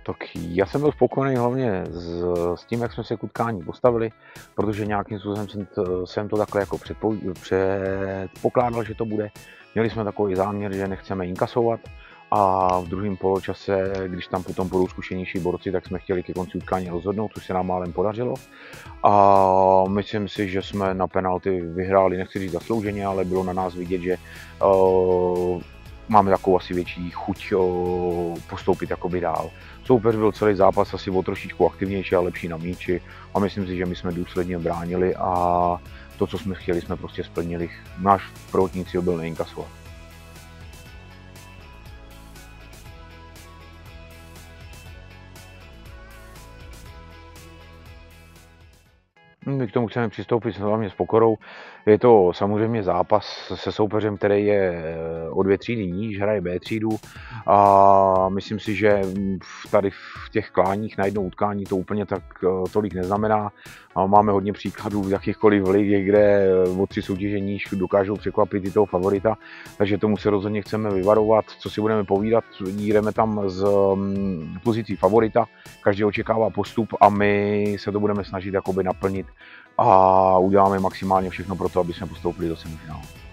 Tak já jsem byl spokojený hlavně s tím, jak jsme se k utkání postavili, protože nějakým způsobem jsem to takhle jako předpokládal, že to bude. Měli jsme takový záměr, že nechceme inkasovat a v druhém poločase, když tam potom budou zkušenější borci, tak jsme chtěli ke konci utkání rozhodnout, což se nám málem podařilo. A myslím si, že jsme na penalty vyhráli, nechci říct zaslouženě, ale bylo na nás vidět, že máme takovou asi větší chuť postoupit jakoby dál. Soupeř byl celý zápas asi o trošičku aktivnější a lepší na míči a myslím si, že my jsme důsledně bránili a to, co jsme chtěli, jsme prostě splnili. Náš prvotní cíl byl neinkasovat. My k tomu chceme přistoupit hlavně s pokorou. Je to samozřejmě zápas se soupeřem, který je o 2 třídy níž, hraje B třídu a myslím si, že tady v těch kláních na jedno utkání to úplně tak tolik neznamená. A máme hodně příkladů v jakýchkoliv ligách, kde o 3 soutěže níž dokážou překvapit i toho favorita, takže tomu se rozhodně chceme vyvarovat. Co si budeme povídat, jdeme tam z pozicí favorita, každý očekává postup a my se to budeme snažit jakoby naplnit a uděláme maximálně všechno pro to, aby jsme postoupili do semifinále.